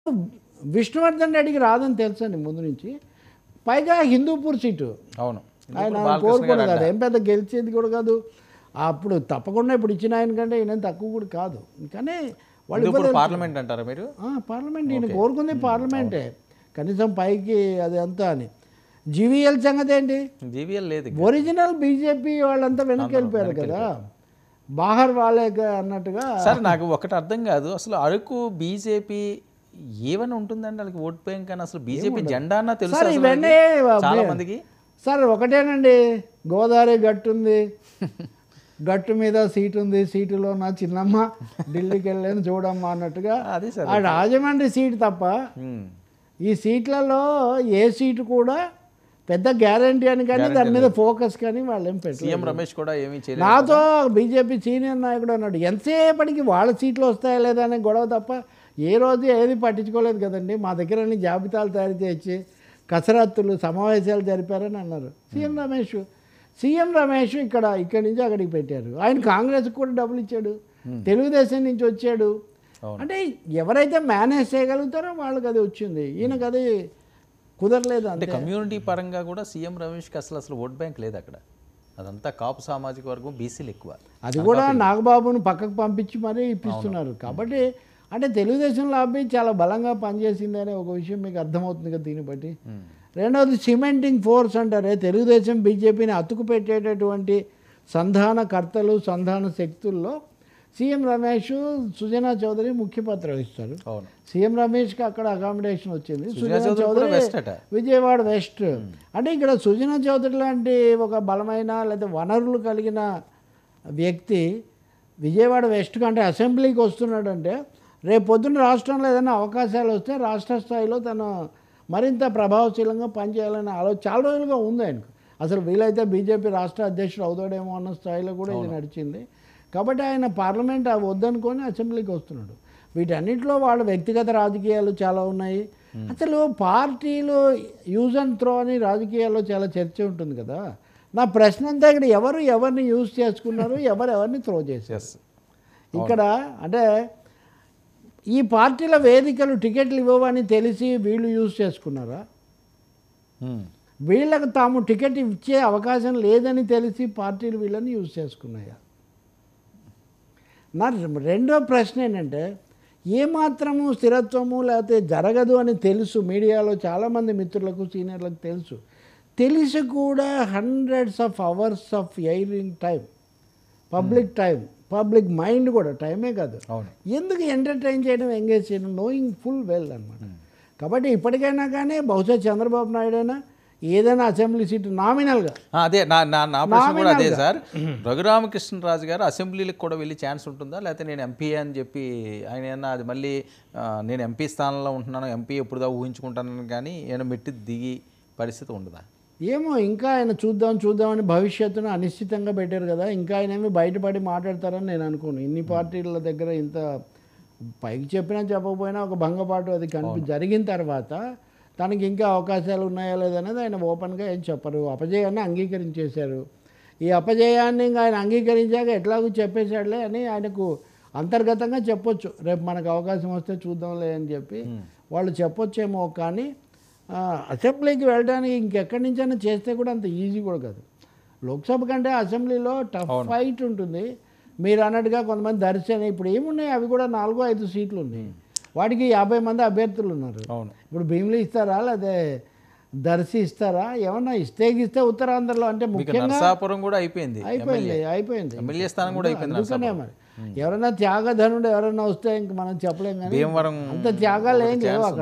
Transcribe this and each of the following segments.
విష్ణువర్ధన్ రెడ్డికి రాదని తెలుసండి ముందు నుంచి. పైగా హిందూపూర్ సీటు అవును, ఆయన కోరుకోడు కాదు, ఏం పెద్ద గెలిచేది కూడా కాదు. అప్పుడు తప్పకుండా ఇప్పుడు ఇచ్చిన ఆయన కంటే ఈయన తక్కువ కూడా కాదు. కానీ వాళ్ళు పార్లమెంట్ అంటారా మీరు? పార్లమెంట్ ఈయన కోరుకుంది పార్లమెంటే, కనీసం పైకి అది అంతా అని. జీవీఎల్ సంగతి ఏంటి? జీవీఎల్ లేదు, ఒరిజినల్ బీజేపీ వాళ్ళంతా వెనక్కి వెళ్ళిపోయారు కదా, బాహర్ వాళ్ళే అన్నట్టుగా. సార్ నాకు ఒకటి అర్థం కాదు, అసలు అరకు బీజేపీ ఏమని ఉంటుందండి వాళ్ళకి ఓట్ బ్యాంక్ కానీ అసలు బీజేపీ జెండా అన్న తెలుసు సార్ ఇవన్నీ చాలా మందికి. సార్ ఒకటేనండి, గోదావరి గట్టు ఉంది, గట్టు మీద సీటు ఉంది, సీటులో నా చిన్నమ్మ ఢిల్లీకి వెళ్ళాను చూడమ్మా అన్నట్టుగా. ఆ రాజమండ్రి సీటు తప్ప ఈ సీట్లలో ఏ సీటు కూడా పెద్ద గ్యారంటీ అని కానీ దాని మీద ఫోకస్ కానీ వాళ్ళు ఏం పెట్టారు. సీఎం రమేష్ కూడా ఏమీ చేయలేదు. నాతో బీజేపీ సీనియర్ నాయకుడు అన్నాడు, ఎంతసేపటికి వాళ్ళ సీట్లు వస్తాయా లేదా అనే గొడవ తప్ప ఏ రోజు ఏది పట్టించుకోలేదు కదండి. మా దగ్గర అన్ని జాబితాలు తయారు చేసి కసరత్తులు సమావేశాలు జరిపారని అన్నారు సీఎం రమేష్. సీఎం రమేష్ ఇక్కడి నుంచి అక్కడికి పెట్టారు. ఆయన కాంగ్రెస్కి కూడా డబ్బులు ఇచ్చాడు, తెలుగుదేశం నుంచి వచ్చాడు. అంటే ఎవరైతే మేనేజ్ చేయగలుగుతారో వాళ్ళకి అది వచ్చింది, ఈయనకు అది కుదరలేదు. అంటే కమ్యూనిటీ పరంగా కూడా సీఎం రమేష్కి అసలు ఓట్ బ్యాంక్ లేదు అక్కడ, అదంతా కాపు సామాజిక వర్గం, బీసీలు ఎక్కువ. అది కూడా నాగబాబును పక్కకు పంపించి మరీ ఇప్పిస్తున్నారు. కాబట్టి అంటే తెలుగుదేశం లాబీ చాలా బలంగా పనిచేసింది అనే ఒక విషయం మీకు అర్థమవుతుంది కదా దీన్ని బట్టి. రెండవది సిమెంటింగ్ ఫోర్స్ అంటారే, తెలుగుదేశం బీజేపీని అతుకు పెట్టేటటువంటి సంధానకర్తలు సంధాన శక్తుల్లో సీఎం రమేష్, సుజనా చౌదరి ముఖ్య పాత్ర వహిస్తారు. సీఎం రమేష్కి అక్కడ అకామిడేషన్ వచ్చింది, సుజనా చౌదరి విజయవాడ వెస్ట్. అంటే ఇక్కడ సుజనా చౌదరి లాంటి ఒక బలమైన లేదా వనరులు కలిగిన వ్యక్తి విజయవాడ వెస్ట్ కంటే అసెంబ్లీకి వస్తున్నాడంటే రేపు పొద్దున్న రాష్ట్రంలో ఏదైనా అవకాశాలు వస్తే రాష్ట్ర స్థాయిలో తను మరింత ప్రభావశీలంగా పనిచేయాలనే ఆలోచన చాలా రోజులుగా ఉంది ఆయనకు. అసలు వీలైతే బీజేపీ రాష్ట్ర అధ్యక్షుడు అవుతాడేమో అన్న స్థాయిలో కూడా ఇది నడిచింది. కాబట్టి ఆయన పార్లమెంట్ వద్దనుకొని అసెంబ్లీకి వస్తున్నాడు. వీటన్నిటిలో వాళ్ళ వ్యక్తిగత రాజకీయాలు చాలా ఉన్నాయి. అసలు పార్టీలు యూజ్ అండ్ త్రో అని రాజకీయాల్లో చాలా చర్చ ఉంటుంది కదా. నా ప్రశ్న అంతా ఇక్కడ ఎవరిని యూజ్ చేసుకున్నారు, ఎవరిని త్రో చేశారు ఇక్కడ. అంటే ఈ పార్టీల వేదికలు టికెట్లు ఇవ్వవని తెలిసి వీళ్ళు యూజ్ చేసుకున్నారా, వీళ్ళకు తాము టికెట్ ఇచ్చే అవకాశం లేదని తెలిసి పార్టీలు వీళ్ళని యూజ్ చేసుకున్నాయా? నా రెండో ప్రశ్న ఏంటంటే, ఏమాత్రము స్థిరత్వము లేకపోతే జరగదు అని తెలుసు, మీడియాలో చాలామంది మిత్రులకు సీనియర్లకు తెలిసి కూడా hundreds of hours of airing time, public mind కూడా టైమే కాదు, ఎందుకు ఎంటర్టైన్ చేయడం, ఎంగేజ్ చేయడం, నోయింగ్ ఫుల్ వెల్ అనమాట. కాబట్టి ఇప్పటికైనా కానీ బహుశా చంద్రబాబు నాయుడు అయినా ఏదైనా అసెంబ్లీ సీటు నామినల్గా, అదే నా ప్రశ్న కూడా అదే సార్, రఘురామకృష్ణరాజు గారు అసెంబ్లీలకు కూడా వెళ్ళి ఛాన్స్ ఉంటుందా, లేకపోతే నేను ఎంపీ అని చెప్పి ఆయన ఏమన్నా అది మళ్ళీ నేను ఎంపీ స్థానంలో ఉంటున్నాను, ఎంపీ ఎప్పుడుదా ఊహించుకుంటానని కానీ ఏమైనా మెట్టి దిగి పరిస్థితి ఉండదా? ఏమో ఇంకా ఆయన చూద్దామని భవిష్యత్తును అనిశ్చితంగా పెట్టారు కదా. ఇంకా ఆయన ఏమి బయటపడి మాట్లాడతారని నేను అనుకోను. ఇన్ని పార్టీల దగ్గర ఇంత పైకి చెప్పినా చెప్పకపోయినా ఒక భంగపాటు అది జరిగిన తర్వాత తనకి ఇంకా అవకాశాలు ఉన్నాయా లేదనేది ఆయన ఓపెన్గా ఏం చెప్పరు. అపజయాన్ని అంగీకరించేశారు. ఈ అపజయాన్ని ఇంకా ఆయన అంగీకరించాక ఎట్లాగో చెప్పేశాడులే అని ఆయనకు అంతర్గతంగా చెప్పొచ్చు, రేపు మనకు అవకాశం వస్తే చూద్దాంలే అని చెప్పి వాళ్ళు చెప్పొచ్చేమో. కానీ అసెంబ్లీకి వెళ్ళడానికి ఇంకెక్కడి నుంచైనా చేస్తే కూడా అంత ఈజీ కూడా కాదు. లోక్సభ కంటే అసెంబ్లీలో టఫ్ ఫైట్ ఉంటుంది. మీరు అన్నట్టుగా కొంతమంది దర్శనం ఇప్పుడు ఏమున్నాయి, అవి కూడా 4-5 సీట్లు ఉన్నాయి, వాటికి 50 మంది అభ్యర్థులు ఉన్నారు. ఇప్పుడు భీమిలి ఇస్తారా లేదా దర్శి ఇస్తారా, ఏమన్నా ఇస్తే ఉత్తరాంధ్రలో అంటే ముఖ్యంగా అయిపోయింది అందుకనే మరి ఎవరైనా త్యాగధనుడు ఎవరైనా వస్తే ఇంక మనం చెప్పలేం, కానీ అంత త్యాగాలు ఏం లేవు అక్కడ.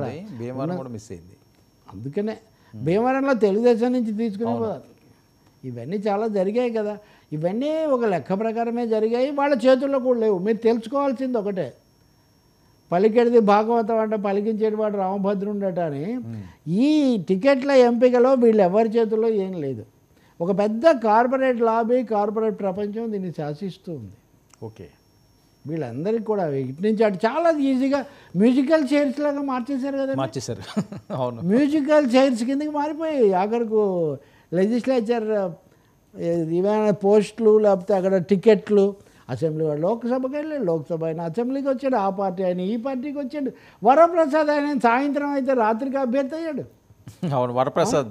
అందుకనే భీమవరంలో తెలుగుదేశం నుంచి తీసుకునేవారు. ఇవన్నీ చాలా జరిగాయి కదా. ఇవన్నీ ఒక లెక్క ప్రకారమే జరిగాయి, వాళ్ళ చేతుల్లో కూడా లేవు. మీరు తెలుసుకోవాల్సింది ఒకటే, పలికేది భాగవతం అంటే పలికించేటి వాడు రామభద్రుండట అని. ఈ టికెట్ల ఎంపికలో వీళ్ళు ఎవరి చేతుల్లో ఏం లేదు. ఒక పెద్ద కార్పొరేట్ లాబీ, కార్పొరేట్ ప్రపంచం దీన్ని శాసిస్తూ ఉంది. ఓకే, వీళ్ళందరికీ కూడా ఇటు నుంచి అటు చాలా ఈజీగా మ్యూజికల్ చైర్స్ లాగా మార్చేశారు కదా. అవును, మ్యూజికల్ చైర్స్ కిందకి మారిపోయాయి. ఆఖరకు లెజిస్లేచర్ ఏమైనా పోస్టులు లేకపోతే అక్కడ టికెట్లు అసెంబ్లీ వాడు లోక్సభకి వెళ్ళాడు, లోక్సభ ఆయన అసెంబ్లీకి వచ్చాడు, ఆ పార్టీ ఆయన ఈ పార్టీకి వచ్చాడు. వరప్రసాద్ ఆయన సాయంత్రం అయితే రాత్రికి అభ్యర్థి అయ్యాడు. అవును, వరప్రసాద్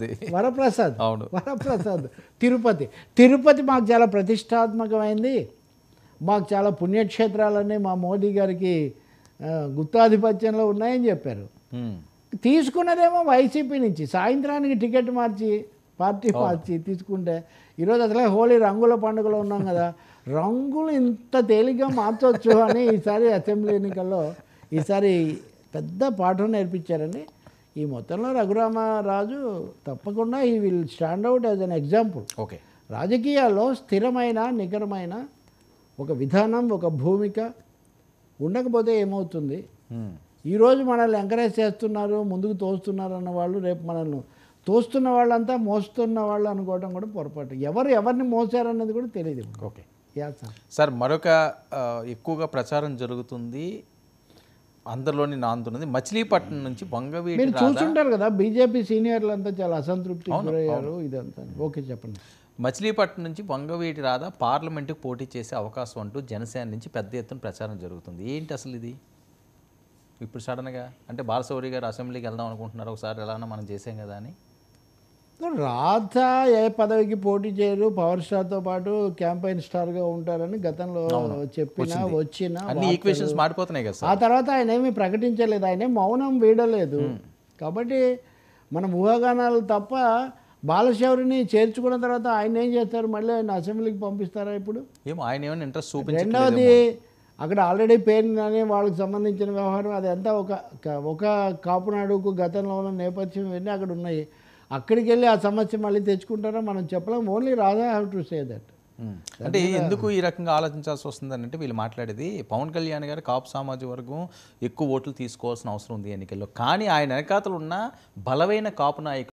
వరప్రసాద్ తిరుపతి మాకు చాలా ప్రతిష్టాత్మకమైంది, మాకు చాలా పుణ్యక్షేత్రాలన్నీ మా మోదీ గారికి గుత్తాధిపత్యంలో ఉన్నాయని చెప్పారు. తీసుకున్నదేమో వైసీపీ నుంచి, సాయంత్రానికి టికెట్ మార్చి పార్టీ మార్చి తీసుకుంటే ఈరోజు అసలే హోలీ రంగుల పండుగలో ఉన్నాం కదా, రంగులు ఇంత తేలిగ్గా మార్చవచ్చు అని ఈసారి అసెంబ్లీ ఎన్నికల్లో ఈసారి పెద్ద పాఠం నేర్పించారండి. ఈ మొత్తంలో రఘురామరాజు తప్పకుండా ఈ will stand out as an example. Okay, రాజకీయాల్లో స్థిరమైన నికరమైన ఒక విధానం, ఒక భూమిక ఉండకపోతే ఏమవుతుంది? ఈరోజు మనల్ని ఎంకరేజ్ చేస్తున్నారు, ముందుకు తోస్తున్నారు అన్న వాళ్ళు రేపు మనల్ని తోస్తున్న వాళ్ళంతా మోస్తున్న వాళ్ళు అనుకోవడం కూడా పొరపాటు. ఎవరిని మోసారన్నది కూడా తెలియదు. ఓకే సార్, మరొక ఎక్కువగా ప్రచారం జరుగుతుంది, అందరిలోని నాంతున్నది, మచిలీపట్నం నుంచి వంగవీటి మీరు చూస్తుంటారు కదా, బీజేపీ సీనియర్లు అంతా చాలా అసంతృప్తి గురయ్యారు ఇదంతా. ఓకే, చెప్పండి. మచిలీపట్నం నుంచి వంగవీటి రాధ పార్లమెంటుకు పోటీ చేసే అవకాశం అంటూ జనసేన నుంచి పెద్ద ఎత్తున ప్రచారం జరుగుతుంది. ఏంటి అసలు ఇది ఇప్పుడు సడన్గా? అంటే బాలశౌరి గారు అసెంబ్లీకి వెళ్దాం అనుకుంటున్నారు, ఒకసారి ఎలానో మనం చేసాం కదా అని. రాధ ఏ పదవికి పోటీ చేయరు, పవర్ స్టార్తో పాటు క్యాంపెయిన్ స్టార్గా ఉంటారని గతంలో వచ్చిన అన్ని ఈక్వేషన్స్ మారిపోతున్నాయి కదా. ఆ తర్వాత ఆయన ఏమీ ప్రకటించలేదు, ఆయన మౌనం వీడలేదు. కాబట్టి మనం ఊహాగానాలు తప్ప బాలశౌరిని చేర్చుకున్న తర్వాత ఆయన ఏం చేస్తారు? మళ్ళీ ఆయన అసెంబ్లీకి పంపిస్తారా ఇప్పుడు? ఏమో ఆయన ఏమైనా ఇంట్రెస్ట్ చూపించారు. రెండవది, అక్కడ ఆల్రెడీ పేరు అని వాళ్ళకి సంబంధించిన వ్యవహారం అదంతా ఒక కాపునాడుకు గతంలో ఉన్న నేపథ్యం ఇవన్నీ అక్కడ ఉన్నాయి. అక్కడికి వెళ్ళి ఆ సమస్య మళ్ళీ తెచ్చుకుంటారో మనం చెప్పలేం. Only rather have to say that. అంటే ఎందుకు ఈ రకంగా ఆలోచించాల్సి వస్తుందని అంటే, వీళ్ళు మాట్లాడేది పవన్ కళ్యాణ్ గారు కాపు సామాజిక వర్గం ఎక్కువ ఓట్లు తీసుకోవాల్సిన అవసరం ఉంది ఎన్నికల్లో, కానీ ఆయన వెనకాతలు ఉన్న బలమైన కాపు నాయకులు